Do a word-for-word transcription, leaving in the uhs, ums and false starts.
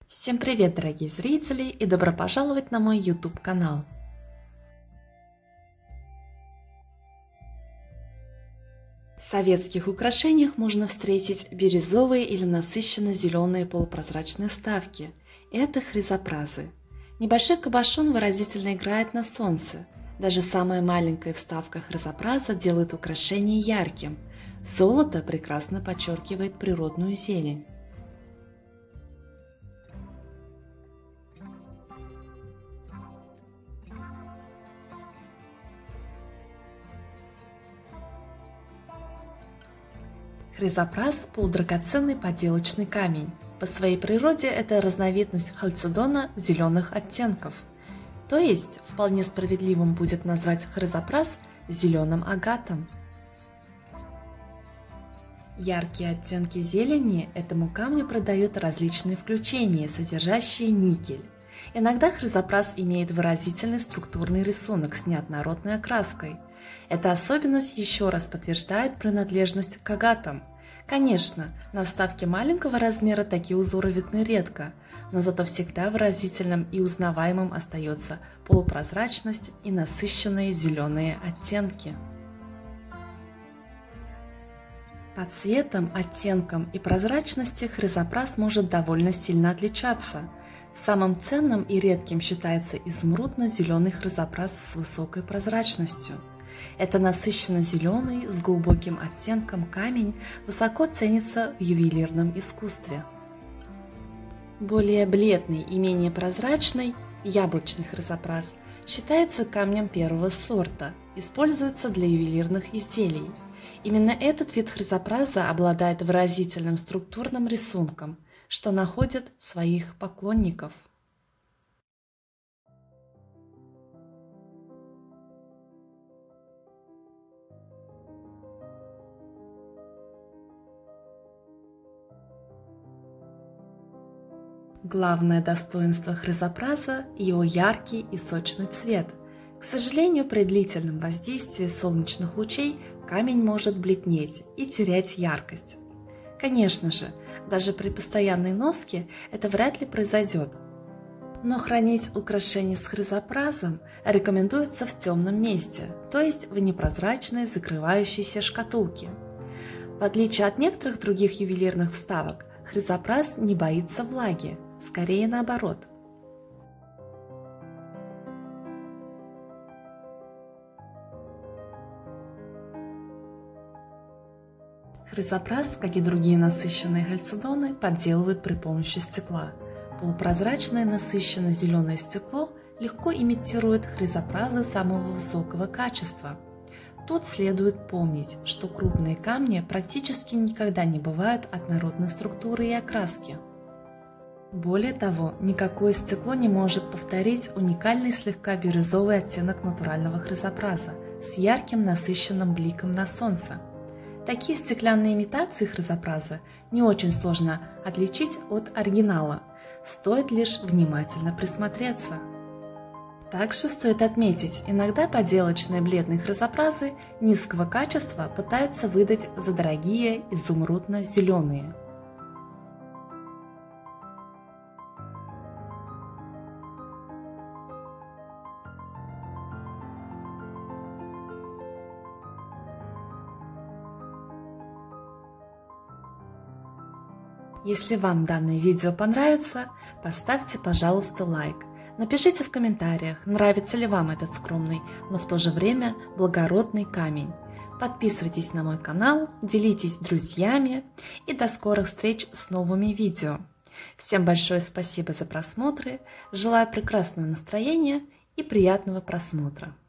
Всем привет, дорогие зрители, и добро пожаловать на мой YouTube канал. В советских украшениях можно встретить бирюзовые или насыщенно-зеленые полупрозрачные вставки. Это хризопразы. Небольшой кабошон выразительно играет на солнце. Даже самая маленькая вставка хризопраза делает украшение ярким. Золото прекрасно подчеркивает природную зелень. Хризопраз – полудрагоценный поделочный камень. По своей природе это разновидность хальцедона зеленых оттенков. То есть вполне справедливым будет назвать хризопраз зеленым агатом. Яркие оттенки зелени этому камню придают различные включения, содержащие никель. Иногда хризопраз имеет выразительный структурный рисунок с неоднородной окраской. Эта особенность еще раз подтверждает принадлежность к агатам. Конечно, на вставке маленького размера такие узоры видны редко, но зато всегда выразительным и узнаваемым остается полупрозрачность и насыщенные зеленые оттенки. По цветам, оттенкам и прозрачности хризопраз может довольно сильно отличаться. Самым ценным и редким считается изумрудно-зеленый хризопраз с высокой прозрачностью. Это насыщенно-зеленый с глубоким оттенком камень высоко ценится в ювелирном искусстве. Более бледный и менее прозрачный яблочный хризопраз считается камнем первого сорта, используется для ювелирных изделий. Именно этот вид хризопраза обладает выразительным структурным рисунком, что находит своих поклонников. Главное достоинство хризопраза – его яркий и сочный цвет. К сожалению, при длительном воздействии солнечных лучей камень может бледнеть и терять яркость. Конечно же, даже при постоянной носке это вряд ли произойдет. Но хранить украшения с хризопразом рекомендуется в темном месте, то есть в непрозрачной закрывающейся шкатулке. В отличие от некоторых других ювелирных вставок, хризопраз не боится влаги. Скорее наоборот. Хризопраз, как и другие насыщенные хальцедоны, подделывают при помощи стекла. Полупрозрачное насыщенно-зеленое стекло легко имитирует хризопразы самого высокого качества. Тут следует помнить, что крупные камни практически никогда не бывают однородной структуры и окраски. Более того, никакое стекло не может повторить уникальный слегка бирюзовый оттенок натурального хризопраза с ярким насыщенным бликом на солнце. Такие стеклянные имитации хризопраза не очень сложно отличить от оригинала, стоит лишь внимательно присмотреться. Также стоит отметить, иногда поделочные бледные хризопразы низкого качества пытаются выдать за дорогие изумрудно-зеленые. Если вам данное видео понравится, поставьте, пожалуйста, лайк. Напишите в комментариях, нравится ли вам этот скромный, но в то же время благородный камень. Подписывайтесь на мой канал, делитесь с друзьями и до скорых встреч с новыми видео. Всем большое спасибо за просмотры, желаю прекрасного настроения и приятного просмотра.